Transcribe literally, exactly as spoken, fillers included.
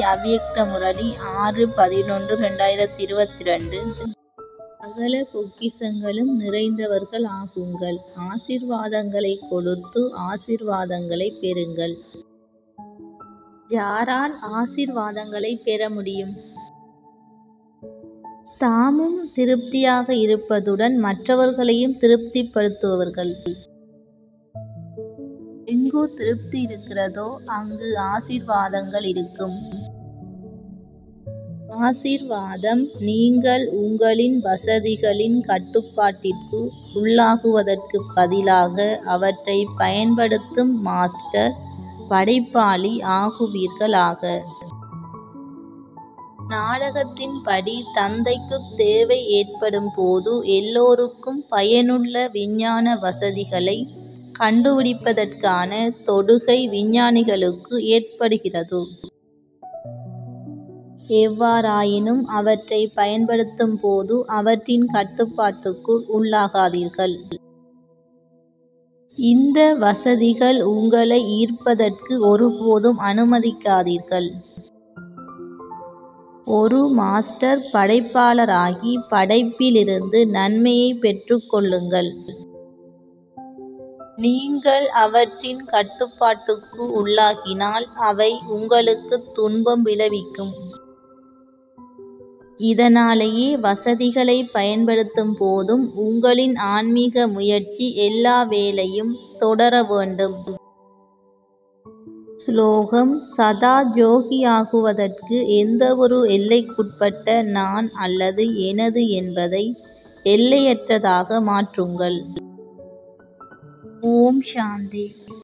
அவ்யக்த முரளி ஆறு பதினொன்று ரெண்டாயிரத்தி இருபத்தி ரெண்டு. சகல பொக்கிஷங்களும் நிறைந்தவர்கள் ஆகுங்கள். ஆசீர்வாதங்களை கொடுத்து ஆசீர்வாதங்களை பெறுங்கள். யாரால் ஆசீர்வாதங்களை பெற முடியும்? தாமும் திருப்தியாக இருப்பதுடன் மற்றவர்களையும் திருப்திப்படுத்துபவர்கள். எங்கு திருப்தி இருக்கிறதோ அங்கு ஆசீர்வாதங்கள் இருக்கும். ஆசீர்வாதம் நீங்கள் உங்களின் வசதிகளின் கட்டுப்பாட்டிற்கு உள்ளாகுவதற்கு பதிலாக அவற்றை பயன்படுத்தும் மாஸ்டர் படைப்பாளி ஆகுவீர்களாக. நாடகத்தின்படி தந்தைக்கு தேவை ஏற்படும் போது எல்லோருக்கும் பயனுள்ள விஞ்ஞான வசதிகளை கண்டுபிடிப்பதற்கான தொடுகை விஞ்ஞானிகளுக்கு ஏற்படுகிறது. எவ்வாறாயினும் அவற்றை பயன்படுத்தும் போது அவற்றின் கட்டுப்பாட்டுக்குள் உள்ளாகாதீர்கள். இந்த வசதிகள் உங்களை ஈர்ப்பதற்கு ஒருபோதும் அனுமதிக்காதீர்கள். ஒரு மாஸ்டர் படைப்பாளராகி படைப்பிலிருந்து நன்மையை பெற்றுக் கொள்ளுங்கள். நீங்கள் அவற்றின் கட்டுப்பாட்டுக்கு உள்ளாகினால் அவை உங்களுக்கு துன்பம் விளைவிக்கும். இதனாலேயே வசதிகளை பயன்படுத்தும் போதும் உங்களின் ஆன்மீக முயற்சி எல்லா வேளையும் தொடர வேண்டும். ஸ்லோகம்: சதா யோகியாகுவதற்கு எந்தவொரு எல்லைக்குட்பட்ட நான் அல்லது எனது என்பதை எல்லையற்றதாக மாற்றுங்கள். ஓம் சாந்தி.